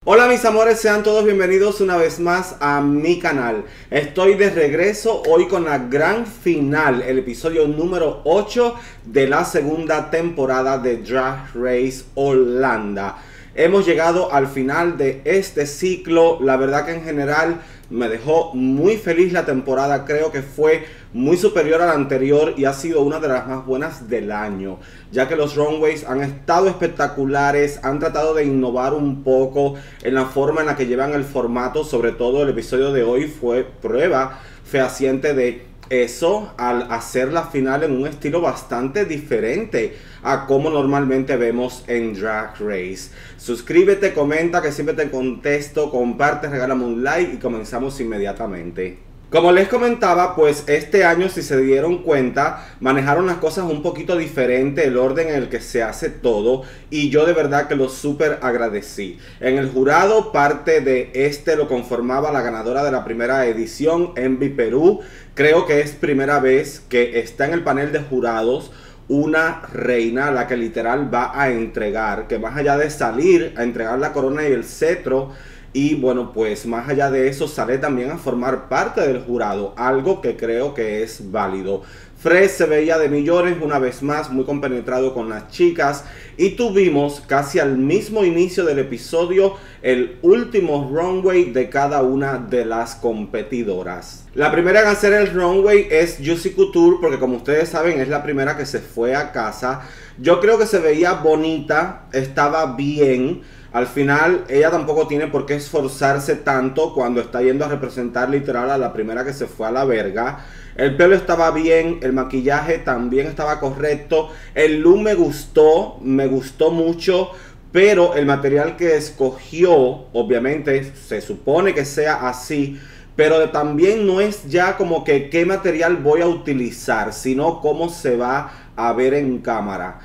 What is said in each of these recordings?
Hola mis amores, sean todos bienvenidos una vez más a mi canal. Estoy de regreso hoy con la gran final, el episodio número 8 de la segunda temporada de Drag Race Holanda. Hemos llegado al final de este ciclo. La verdad que en general me dejó muy feliz la temporada. Creo que fue muy superior a la anterior y ha sido una de las más buenas del año, ya que los runways han estado espectaculares, han tratado de innovar un poco en la forma en la que llevan el formato. Sobre todo el episodio de hoy fue prueba fehaciente de eso, al hacer la final en un estilo bastante diferente a como normalmente vemos en Drag Race. Suscríbete, comenta que siempre te contesto, comparte, regálame un like y comenzamos inmediatamente. Como les comentaba, pues este año, si se dieron cuenta, manejaron las cosas un poquito diferente, el orden en el que se hace todo, y yo de verdad que lo súper agradecí. En el jurado, parte de este lo conformaba la ganadora de la primera edición, Envy Perú. Creo que es primera vez que está en el panel de jurados una reina a la que literal va a entregar, que más allá de salir a entregar la corona y el cetro, y bueno, pues más allá de eso sale también a formar parte del jurado, algo que creo que es válido. Fred se veía de millones una vez más, muy compenetrado con las chicas, y tuvimos casi al mismo inicio del episodio el último runway de cada una de las competidoras. La primera en hacer el runway es Juicy Couture, porque como ustedes saben es la primera que se fue a casa. Yo creo que se veía bonita, estaba bien. Al final, ella tampoco tiene por qué esforzarse tanto cuando está yendo a representar literal a la primera que se fue a la verga. El pelo estaba bien, el maquillaje también estaba correcto. El look me gustó mucho, pero el material que escogió, obviamente, se supone que sea así, pero también no es ya como que qué material voy a utilizar, sino cómo se va a ver en cámara.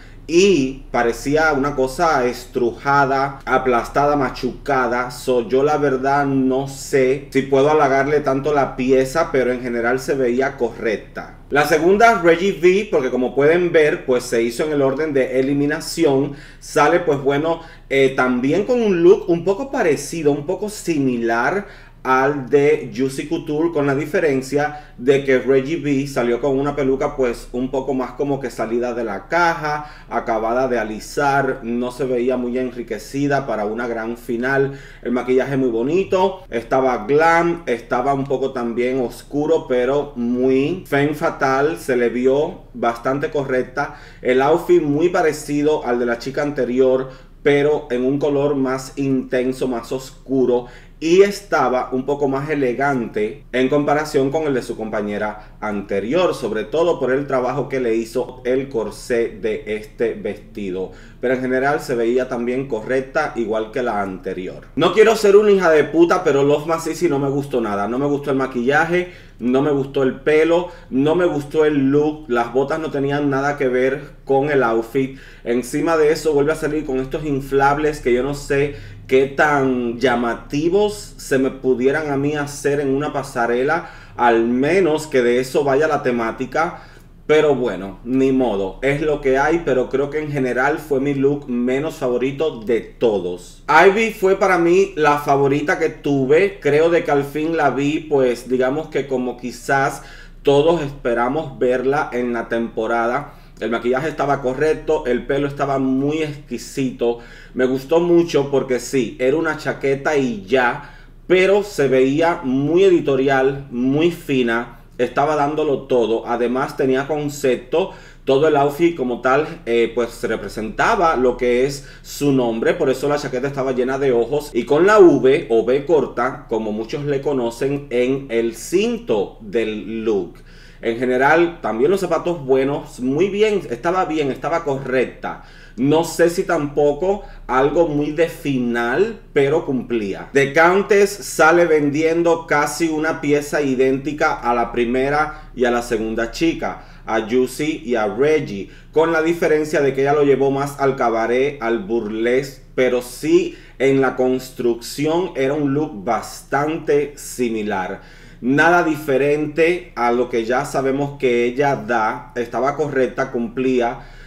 Y parecía una cosa estrujada, aplastada, machucada. Yo la verdad no sé si puedo halagarle tanto la pieza, pero en general se veía correcta. La segunda, Reggie V, porque como pueden ver, pues se hizo en el orden de eliminación. Sale pues bueno, también con un look un poco parecido, un poco similar al de Juicy Couture, con la diferencia de que Reggie V salió con una peluca pues un poco más como que salida de la caja, acabada de alisar, no se veía muy enriquecida para una gran final. El maquillaje muy bonito, estaba glam, estaba un poco también oscuro, pero muy femme fatal, se le vio bastante correcta. El outfit muy parecido al de la chica anterior, pero en un color más intenso, más oscuro, y estaba un poco más elegante en comparación con el de su compañera anterior, sobre todo por el trabajo que le hizo el corsé de este vestido. Pero en general se veía también correcta, igual que la anterior. No quiero ser una hija de puta, pero Love Masisi no me gustó nada. No me gustó el maquillaje, no me gustó el pelo, no me gustó el look. Las botas no tenían nada que ver con el outfit. Encima de eso vuelve a salir con estos inflables que yo no sé qué tan llamativos se me pudieran a mí hacer en una pasarela, al menos que de eso vaya la temática. Pero bueno, ni modo, es lo que hay, pero creo que en general fue mi look menos favorito de todos. Ivy fue para mí la favorita que tuve, creo de que al fin la vi, pues digamos que como quizás todos esperamos verla en la temporada. El maquillaje estaba correcto, el pelo estaba muy exquisito. Me gustó mucho porque sí, era una chaqueta y ya, pero se veía muy editorial, muy fina, estaba dándolo todo. Además tenía concepto, todo el outfit como tal, pues representaba lo que es su nombre, por eso la chaqueta estaba llena de ojos y con la V o V corta, como muchos le conocen, en el cinto del look. En general, también los zapatos buenos, muy bien, estaba correcta. No sé si tampoco algo muy de final, pero cumplía. The Countess sale vendiendo casi una pieza idéntica a la primera y a la segunda chica, a Juicy y a Reggie, con la diferencia de que ella lo llevó más al cabaret, al burlesque, pero sí en la construcción era un look bastante similar. Nada diferente a lo que ya sabemos que ella da, estaba correcta, cumplía.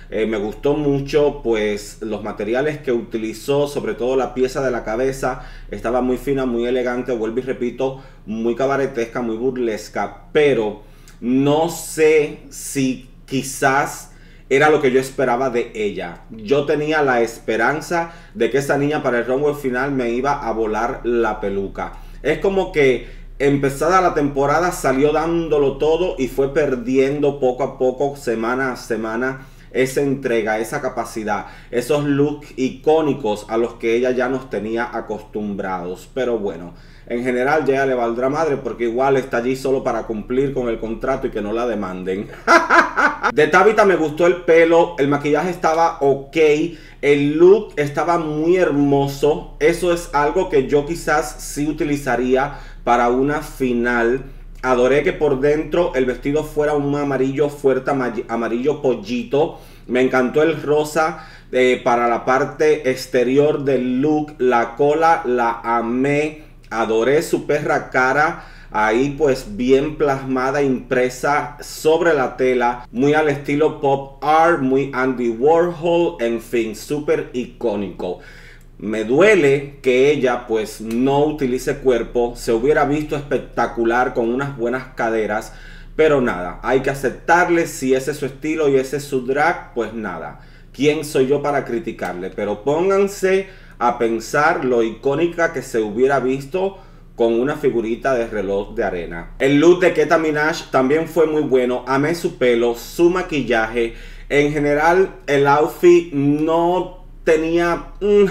Me gustó mucho pues los materiales que utilizó, sobre todo la pieza de la cabeza, estaba muy fina, muy elegante, vuelvo y repito, muy cabaretesca, muy burlesca, pero no sé si quizás era lo que yo esperaba de ella. Yo tenía la esperanza de que esa niña para el runway final me iba a volar la peluca. Es como que empezada la temporada salió dándolo todo y fue perdiendo poco a poco, semana a semana, esa entrega, esa capacidad, esos looks icónicos a los que ella ya nos tenía acostumbrados. Pero bueno, en general ya le valdrá madre porque igual está allí solo para cumplir con el contrato y que no la demanden. De Tabitha me gustó el pelo, el maquillaje estaba ok, el look estaba muy hermoso. Eso es algo que yo quizás sí utilizaría para una final. Adoré que por dentro el vestido fuera un amarillo fuerte, amarillo pollito. Me encantó el rosa para la parte exterior del look. La cola la amé. Adoré su perra cara. Ahí pues bien plasmada, impresa sobre la tela. Muy al estilo pop art, muy Andy Warhol. En fin, súper icónico. Me duele que ella pues no utilice cuerpo, se hubiera visto espectacular con unas buenas caderas, pero nada, hay que aceptarle. Si ese es su estilo y ese es su drag, pues nada, ¿quién soy yo para criticarle? Pero pónganse a pensar lo icónica que se hubiera visto con una figurita de reloj de arena. El look de Keta Minaj también fue muy bueno, amé su pelo, su maquillaje, en general el outfit no tenía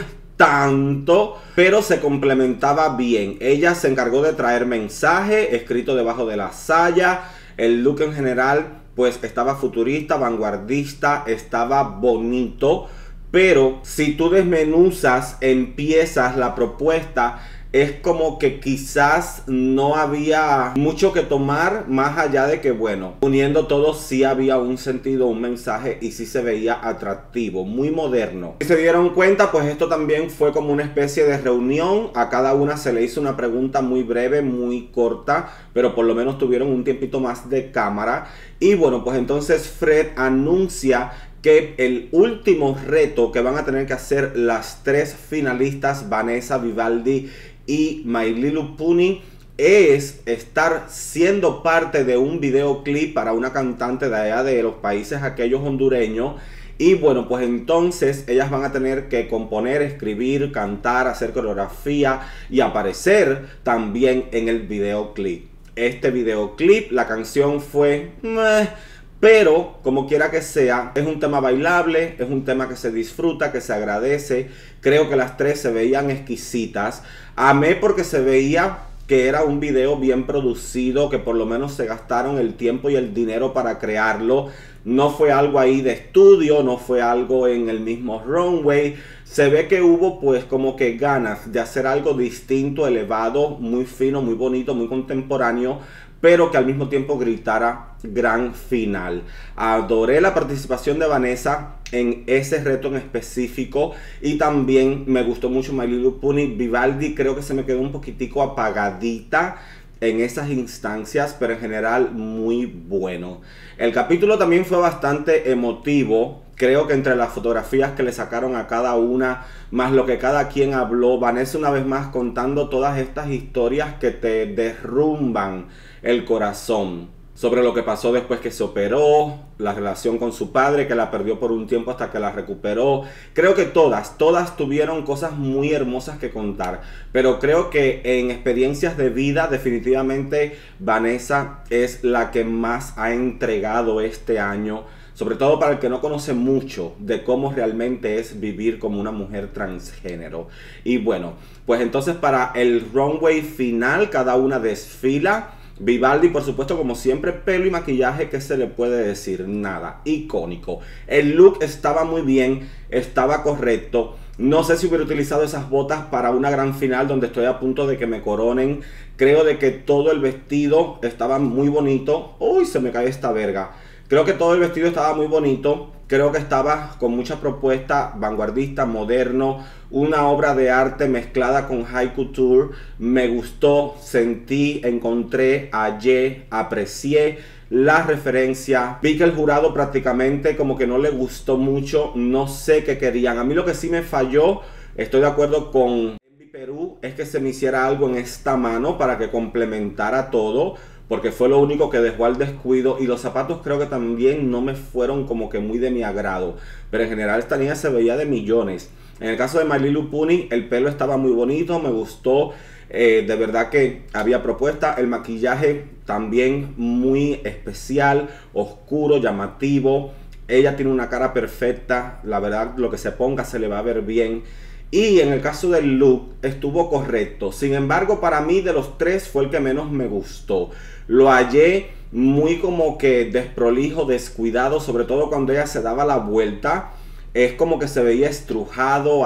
tanto, pero se complementaba bien. Ella se encargó de traer mensaje escrito debajo de la saya. El look en general pues estaba futurista, vanguardista, estaba bonito, pero si tú desmenuzas en piezas la propuesta, es como que quizás no había mucho que tomar, más allá de que, bueno, uniendo todo sí había un sentido, un mensaje y sí se veía atractivo, muy moderno. Si se dieron cuenta, pues esto también fue como una especie de reunión. A cada una se le hizo una pregunta muy breve, muy corta, pero por lo menos tuvieron un tiempito más de cámara. Y bueno, pues entonces Fred anuncia que el último reto que van a tener que hacer las tres finalistas, Vanessa, Vivaldi y My Little Pony, es estar siendo parte de un videoclip para una cantante de allá de los países aquellos hondureños. Y bueno, pues entonces ellas van a tener que componer, escribir, cantar, hacer coreografía y aparecer también en el videoclip. Este videoclip, la canción fue pero como quiera que sea, es un tema bailable, es un tema que se disfruta, que se agradece. Creo que las tres se veían exquisitas. Amé porque se veía que era un video bien producido, que por lo menos se gastaron el tiempo y el dinero para crearlo. No fue algo ahí de estudio, no fue algo en el mismo runway. Se ve que hubo pues como que ganas de hacer algo distinto, elevado, muy fino, muy bonito, muy contemporáneo, pero que al mismo tiempo gritara gran final. Adoré la participación de Vanessa en ese reto en específico y también me gustó mucho My Little Pony. Vivaldi creo que se me quedó un poquitico apagadita en esas instancias, pero en general muy bueno. El capítulo también fue bastante emotivo. Creo que entre las fotografías que le sacaron a cada una, más lo que cada quien habló, Vanessa una vez más contando todas estas historias que te derrumban el corazón. Sobre lo que pasó después que se operó, la relación con su padre, que la perdió por un tiempo hasta que la recuperó. Creo que todas tuvieron cosas muy hermosas que contar. Pero creo que en experiencias de vida, definitivamente Vanessa es la que más ha entregado este año. Sobre todo para el que no conoce mucho de cómo realmente es vivir como una mujer transgénero. Y bueno, pues entonces para el runway final, cada una desfila. Vivaldi, por supuesto, como siempre, pelo y maquillaje, ¿qué se le puede decir? Nada, icónico. El look estaba muy bien, estaba correcto. No sé si hubiera utilizado esas botas para una gran final donde estoy a punto de que me coronen. Creo de que todo el vestido estaba muy bonito. Uy, se me cae esta verga. Creo que todo el vestido estaba muy bonito. Creo que estaba con mucha propuesta, vanguardista, moderno, una obra de arte mezclada con high couture. Me gustó, sentí, encontré, hallé, aprecié la referencia. Vi que el jurado prácticamente como que no le gustó mucho, no sé qué querían. A mí lo que sí me falló, estoy de acuerdo con Envy Perú, es que se me hiciera algo en esta mano para que complementara todo, porque fue lo único que dejó al descuido. Y los zapatos creo que también no me fueron como que muy de mi agrado, pero en general esta niña se veía de millones. En el caso de My Little Pony, el pelo estaba muy bonito, me gustó. De verdad que había propuesta. El maquillaje también muy especial, oscuro, llamativo. Ella tiene una cara perfecta, la verdad lo que se ponga se le va a ver bien. Y en el caso del look estuvo correcto. Sin embargo, para mí de los tres fue el que menos me gustó. Lo hallé muy como que desprolijo, descuidado, sobre todo cuando ella se daba la vuelta. Es como que se veía estrujado,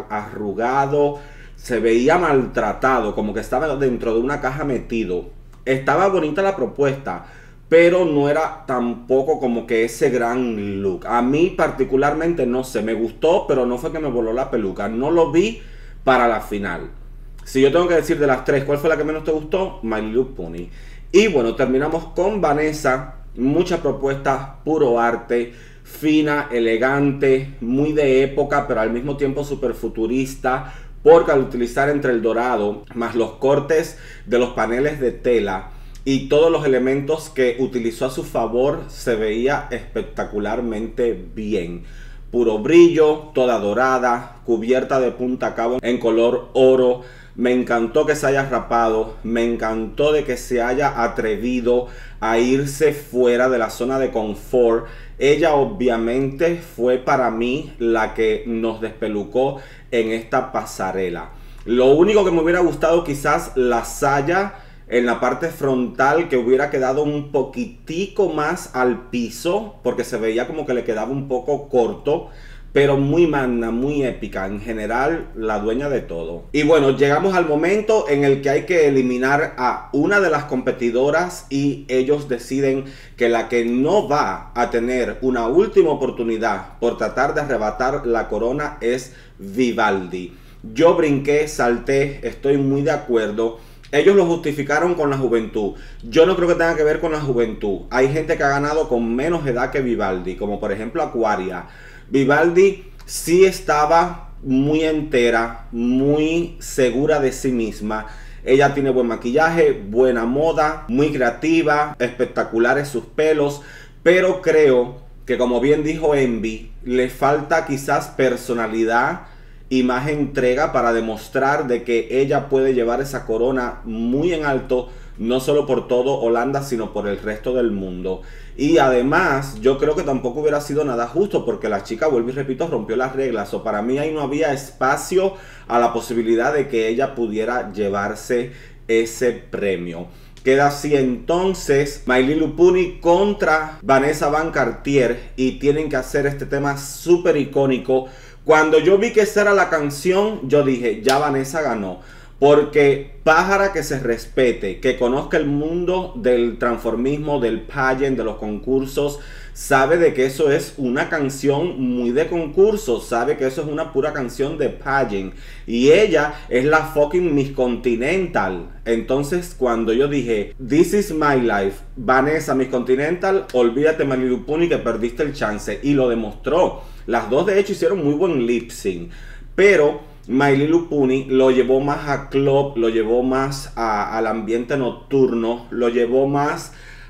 arrugado, se veía maltratado, como que estaba dentro de una caja metido. Estaba bonita la propuesta, pero no era tampoco como que ese gran look. A mí particularmente, no sé, me gustó, pero no fue que me voló la peluca. No lo vi para la final. Si yo tengo que decir de las tres, ¿cuál fue la que menos te gustó? My Little Pony. Y bueno, terminamos con Vanessa. Muchas propuestas, puro arte, fina, elegante, muy de época, pero al mismo tiempo súper futurista, porque al utilizar entre el dorado, más los cortes de los paneles de tela y todos los elementos que utilizó a su favor, se veía espectacularmente bien. Puro brillo, toda dorada, cubierta de punta a cabo en color oro. Me encantó que se haya rapado, me encantó de que se haya atrevido a irse fuera de la zona de confort. Ella obviamente fue para mí la que nos despelucó en esta pasarela. Lo único que me hubiera gustado, quizás la saya en la parte frontal, que hubiera quedado un poquitico más al piso, porque se veía como que le quedaba un poco corto. Pero muy magna, muy épica, en general la dueña de todo. Y bueno, llegamos al momento en el que hay que eliminar a una de las competidoras y ellos deciden que la que no va a tener una última oportunidad por tratar de arrebatar la corona es Vivaldi. Yo brinqué, salté, estoy muy de acuerdo. Ellos lo justificaron con la juventud. Yo no creo que tenga que ver con la juventud. Hay gente que ha ganado con menos edad que Vivaldi, como por ejemplo Aquaria. Vivaldi sí estaba muy entera, muy segura de sí misma. Ella tiene buen maquillaje, buena moda, muy creativa, espectaculares sus pelos, pero creo que, como bien dijo Envy, le falta quizás personalidad y más entrega para demostrar de que ella puede llevar esa corona muy en alto, no solo por todo Holanda, sino por el resto del mundo. Y además, yo creo que tampoco hubiera sido nada justo, porque la chica, vuelvo y repito, rompió las reglas. O para mí ahí no había espacio a la posibilidad de que ella pudiera llevarse ese premio. Queda así entonces My Little Pony contra Vanessa Van Cartier, y tienen que hacer este tema súper icónico. Cuando yo vi que esa era la canción, yo dije, ya Vanessa ganó. Porque pájara que se respete, que conozca el mundo del transformismo, del pageant, de los concursos, sabe de que eso es una canción muy de concurso, sabe que eso es una pura canción de pageant. Y ella es la fucking Miss Continental. Entonces cuando yo dije, this is my life, Vanessa Miss Continental, olvídate My Little Pony que perdiste el chance. Y lo demostró. Las dos de hecho hicieron muy buen lip sync. Pero My Little Pony lo llevó más a club, lo llevó más al ambiente nocturno, lo llevó más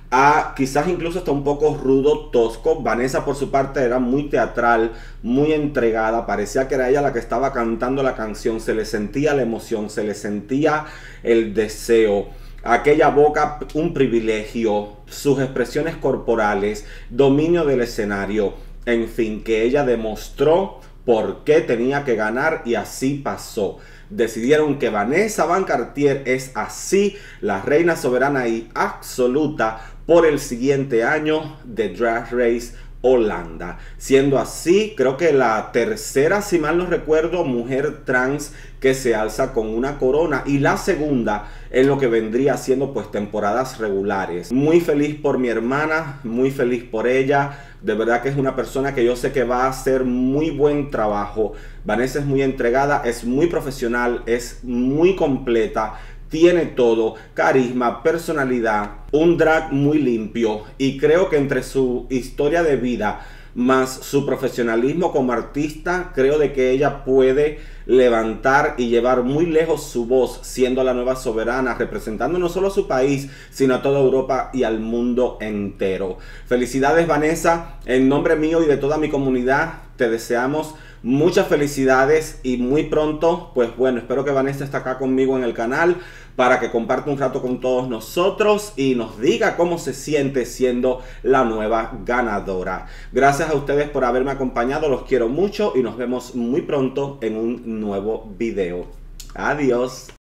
a quizás incluso hasta un poco rudo, tosco. Vanessa por su parte era muy teatral, muy entregada, parecía que era ella la que estaba cantando la canción, se le sentía la emoción, se le sentía el deseo. Aquella boca, un privilegio, sus expresiones corporales, dominio del escenario, en fin, que ella demostró por qué tenía que ganar, y así pasó. Decidieron que Vanessa Van Cartier es así la reina soberana y absoluta por el siguiente año de Drag Race Holanda. Siendo así, creo que la tercera, si mal no recuerdo, mujer trans que se alza con una corona, y la segunda en lo que vendría siendo pues temporadas regulares. Muy feliz por mi hermana, muy feliz por ella. De verdad que es una persona que yo sé que va a hacer muy buen trabajo. Vanessa es muy entregada, es muy profesional, es muy completa, tiene todo: carisma, personalidad, un drag muy limpio, y creo que entre su historia de vida más su profesionalismo como artista, creo de que ella puede levantar y llevar muy lejos su voz, siendo la nueva soberana, representando no solo a su país, sino a toda Europa y al mundo entero. Felicidades, Vanessa, en nombre mío y de toda mi comunidad, te deseamos muchas felicidades, y muy pronto, pues bueno, espero que Vanessa esté acá conmigo en el canal para que comparta un rato con todos nosotros y nos diga cómo se siente siendo la nueva ganadora. Gracias a ustedes por haberme acompañado, los quiero mucho y nos vemos muy pronto en un nuevo video. Adiós.